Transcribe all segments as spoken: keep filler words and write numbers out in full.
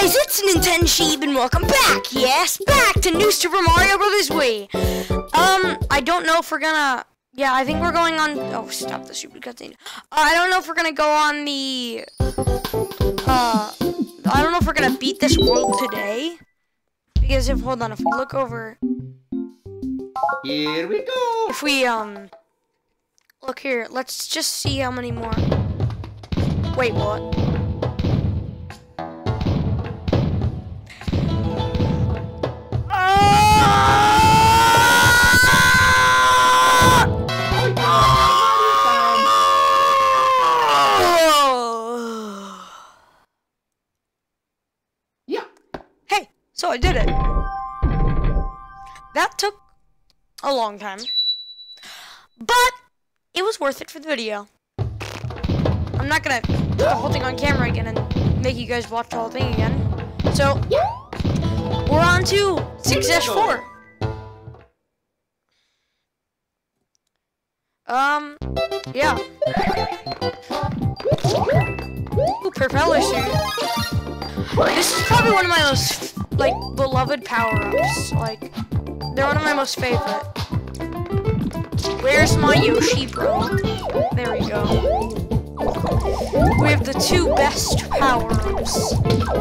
guys, it's Nintenshibe and welcome back, yes, back to New Super Mario Brothers Wii. Um, I don't know if we're gonna, yeah, I think we're going on, oh, stop the stupid cutscene. Uh, I don't know if we're gonna go on the, uh, I don't know if we're gonna beat this world today. Because if, hold on, if we look over. Here we go. If we, um, look here, let's just see how many more. Wait, what? So I did it. That took a long time, but it was worth it for the video. I'm not gonna put the whole thing on camera again and make you guys watch the whole thing again. So we're on to six dash four. Um, yeah. Ooh, propeller suit. This is probably one of my most, like, beloved power-ups. Like, they're one of my most favorite. Where's my Yoshi, bro? There we go. We have the two best power-ups.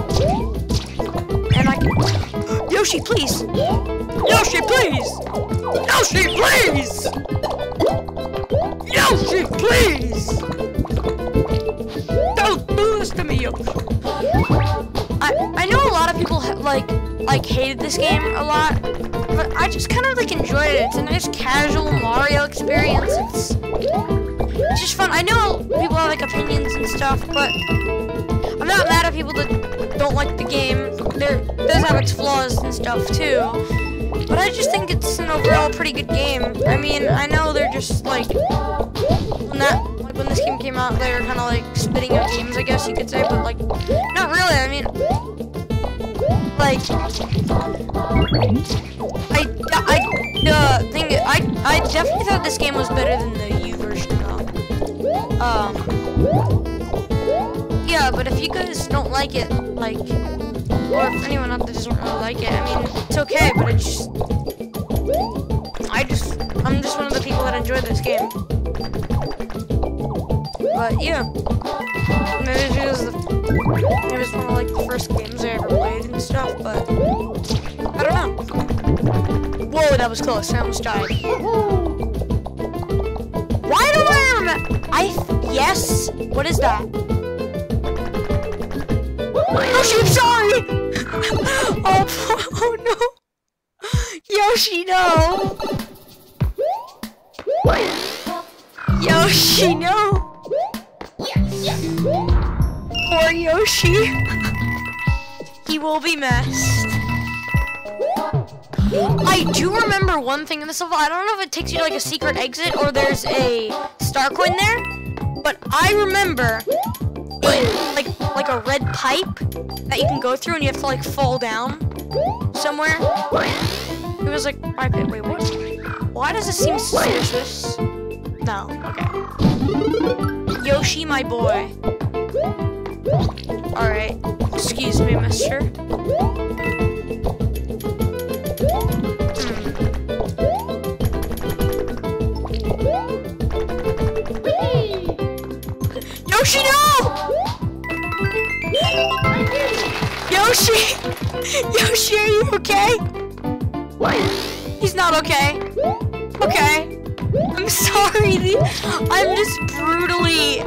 And I can... Yoshi, please! Yoshi, please! Yoshi, please! Yoshi, please! Don't do this to me, Yoshi! I, I know a lot of people ha like like hated this game a lot, but I just kind of like enjoyed it. It's a nice casual Mario experience. It's it's just fun. I know people have like opinions and stuff, but I'm not mad at people that don't like the game. There does have its flaws and stuff too, but I just think it's an overall pretty good game. I mean, I know they're just like when that like when this game came out, they were kind of like spitting out games, I guess you could say, but like not really. I mean, like I I the thing I I definitely thought this game was better than the U version though. Um, yeah, but if you guys don't like it, like, or if anyone out there doesn't really like it, I mean, it's okay. But it's just I just I'm just one of the people that enjoy this game. But yeah, maybe it's because the, maybe it's one of like the first games I ever played and stuff, but I don't know. Whoa, that was close. I almost died. Why do I remember? I yes. What is that? Yoshi, I'm sorry. oh, oh no, Yoshi, no. Yoshi, no. Poor Yoshi. He will be missed. I do remember one thing in this level. I don't know if it takes you to like a secret exit or there's a star coin there, but I remember a, like like a red pipe that you can go through and you have to like fall down somewhere. It was like pipe. Wait, what? Why does it seem suspicious? No. Okay. Yoshi, my boy. Alright. Excuse me, mister. Hmm. Yoshi, no! Yoshi! Yoshi, are you okay? He's not okay. Okay. I'm sorry. I'm just brutally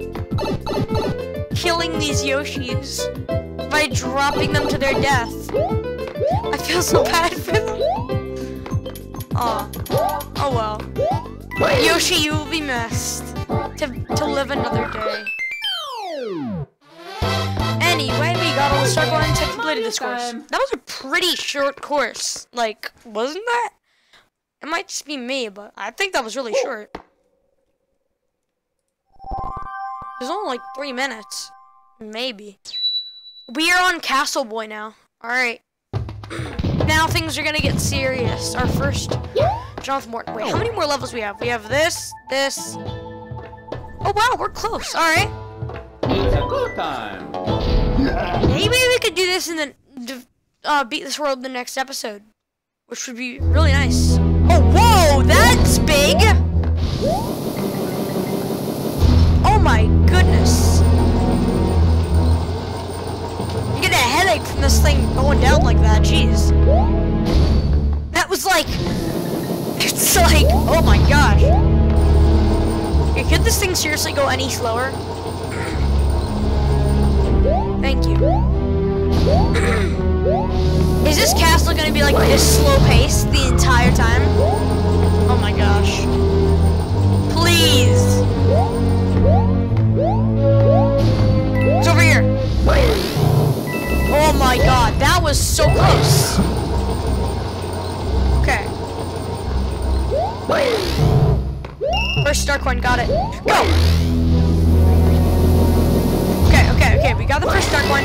killing these Yoshis by dropping them to their death. I feel so bad for them. Oh, oh well. Yoshi, you will be missed to to live another day. Anyway, we got all the star coins and completed this course. That was a pretty short course. Like, wasn't that? It might just be me, but I think that was really short. It was only like three minutes. Maybe. We are on Castle Boy now. Alright. Now things are gonna get serious. Our first Jonathan Morton. Wait, how many more levels we have? We have this, this. Oh wow, we're close. Alright. It's a good time. Maybe we could do this in the uh, beat this world in the next episode, which would be really nice. Oh, whoa, that's big! Oh my goodness! You get a headache from this thing going down like that. Jeez, that was like, it's like, oh my gosh. Okay, could this thing seriously go any slower? Thank you. Is this castle gonna be like this slow pace the entire time? Oh my gosh. Please. It's over here. Oh my god, that was so close. Okay. First star coin, got it. Go! Okay, okay, okay, we got the first star coin.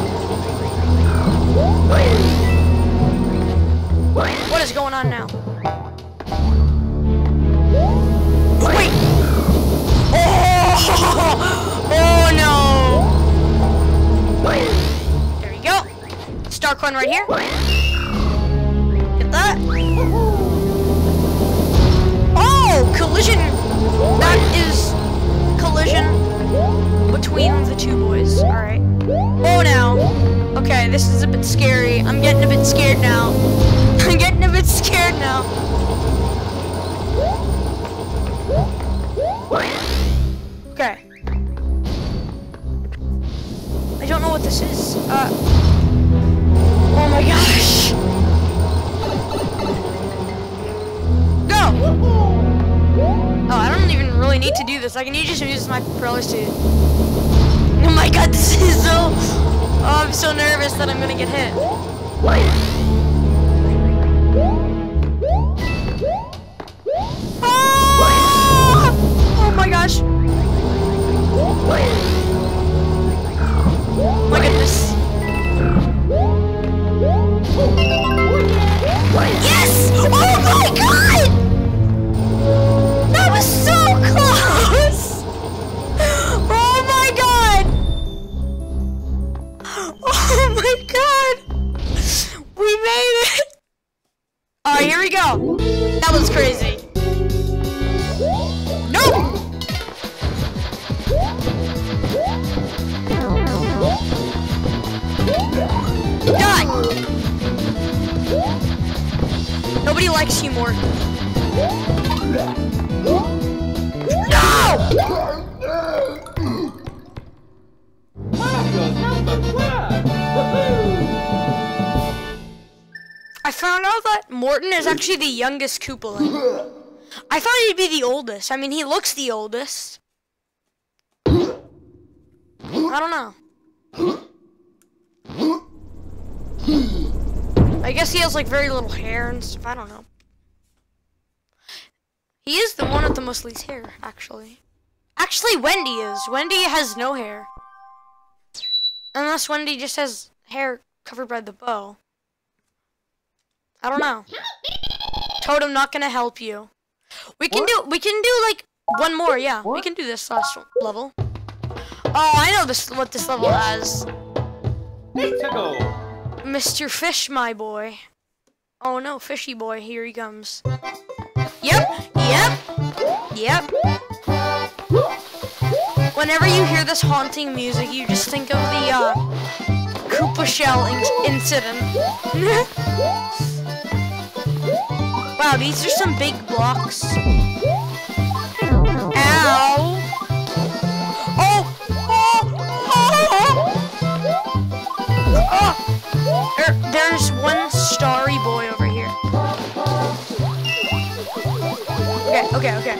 What is going on now? Wait! Oh! Oh no! There you go. Star coin right here. Get that. Oh! Collision! That is collision between the two boys. Alright. Oh now. Okay, this is a bit scary. I'm getting a bit scared now. I'm getting a bit scared now. Okay. I don't know what this is. Uh. Oh my gosh. Go! Oh, I don't even really need to do this. I can just use my propellers to... Oh my god, this is so... Oh, I'm so nervous that I'm gonna get hit. Ah! Oh my gosh. Oh my goodness. Yes! Oh my god! That was so close! Oh my god! Oh my god! We made it! Alright, here we go. That was crazy. Nope! Die! Nobody likes you more. No! I found out that Morton is actually the youngest Koopalin. I thought he'd be the oldest. I mean, he looks the oldest. I don't know. I guess he has like very little hair and stuff. I don't know. He is the one with the most least hair, actually. Actually, Wendy is. Wendy has no hair. Unless Wendy just has hair covered by the bow. I don't know. Totem, not gonna help you. We can do, we can do like one more, yeah. We can do this last level. Oh, I know this, what this level has. Mister Fish, my boy. Oh no, Fishy boy, here he comes. Yep, yep, yep. Whenever you hear this haunting music, you just think of the uh, Koopa Shell in incident. Wow, these are some big blocks. Ow! Oh! Oh! Oh! Oh! There, there's one starry boy over here. Okay, okay, okay.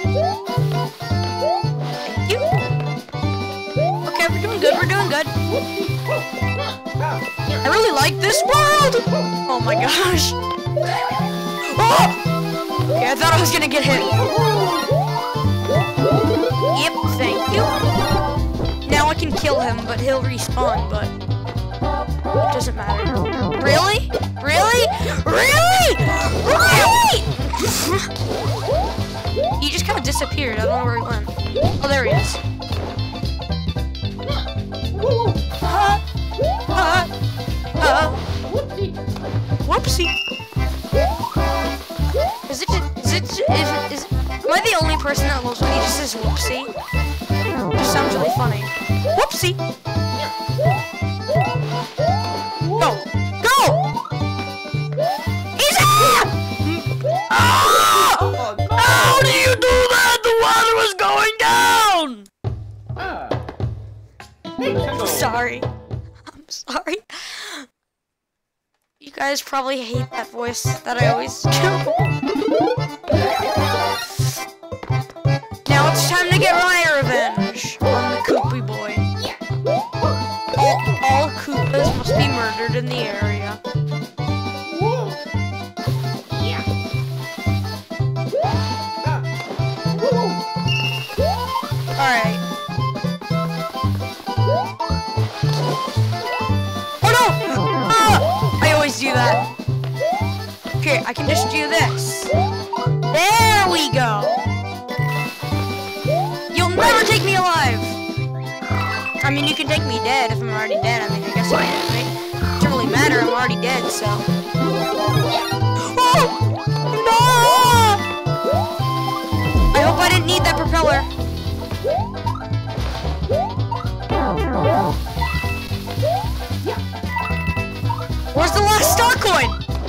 Thank you. Okay, we're doing good, we're doing good. I really like this world! Oh my gosh. Oh! Okay, I thought I was gonna get hit. Yep, thank you. Now I can kill him, but he'll respawn, but it doesn't matter. Really? Really? Really? Really? He just kind of disappeared. I don't know where he went. Oh, there he is. Huh? person that loves when he just says whoopsie. It just sounds really funny. Whoopsie! Go! Go! Easy! Ah! How do you do that? The water was going down! I'm sorry. I'm sorry. You guys probably hate that voice that I always do. Now it's time to get my revenge on the Koopy boy. All, all Koopas must be murdered in the area. Alright. Oh no! Ah! I always do that. Okay, I can just do this. There we go! You'll never take me alive! I mean, you can take me dead if I'm already dead. I mean, I guess you can, right? It doesn't really matter, I'm already dead, so... Oh! No! I hope I didn't need that propeller. Where's the last star coin?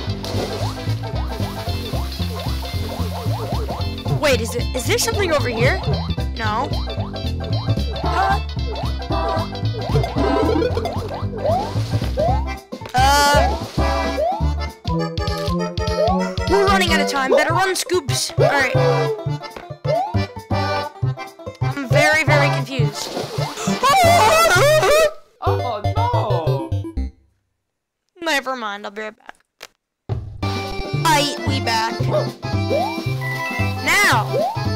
Wait, is it? Is there something over here? No. Uh. We're running out of time. Better run, Scoops. All right. I'm very, very confused. Oh no! Never mind, I'll be right back. Aight, we back. Now!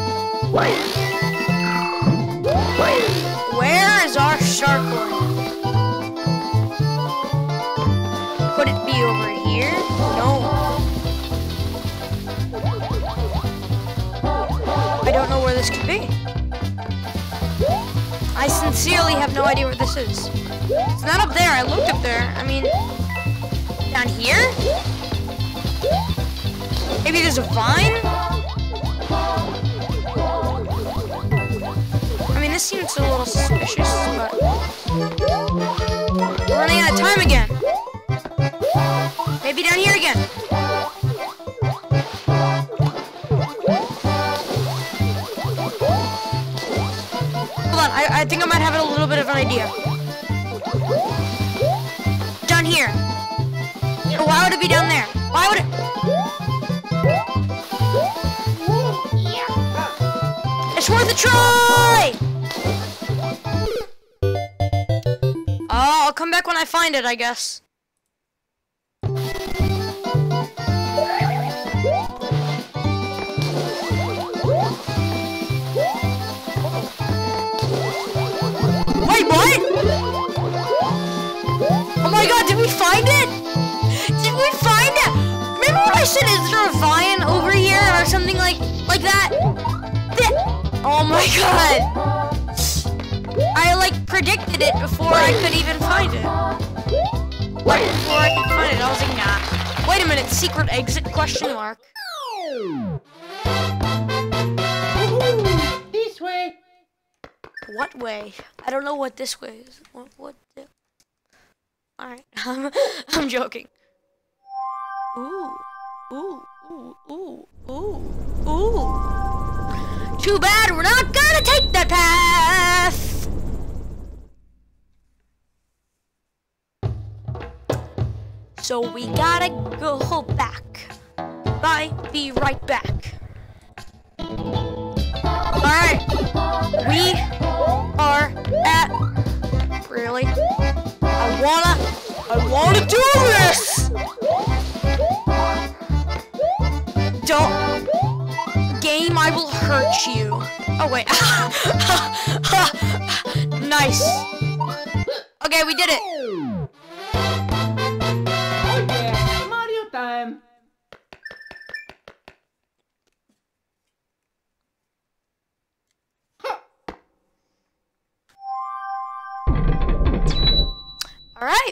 Where is our shark coin? Could it be over here? No. I don't know where this could be. I sincerely have no idea where this is. It's not up there. I looked up there. I mean, down here? Maybe there's a vine? I mean, this seems a little suspicious, but... We're running out of time again. Maybe down here again. Hold on, I, I think I might have a little bit of an idea. Down here. Or why would it be down there? Why would it... It's worth a try! Oh, I'll come back when I find it, I guess. Wait, what? Oh my god, did we find it? Did we find it? Remember when I said, is there a vine over here or something like like that? That oh my god. I like predicted it before I could even find it. Right before I could find it, I was like, nah. Wait a minute, secret exit question mark. This way. What way? I don't know what this way is. What? What? The... All right, I'm, I'm joking. Ooh, ooh, ooh, ooh, ooh, ooh. Too bad we're not gonna take that path. So we gotta go back. Bye. Be right back. All right. We are at. Really? I wanna. I wanna do this. Don't. Game, I will hurt you. Oh wait. Nice. Okay, we did it. Oh yeah, Mario time. Alright.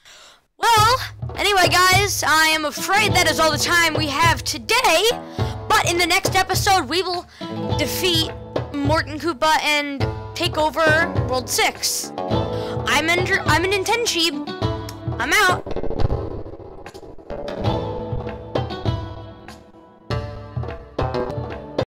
Well, anyway guys, I am afraid that is all the time we have today. But But in the next episode, we will defeat Morton Koopa and take over World six. I'm Andrew. I'm a Nintenshibe. I'm out.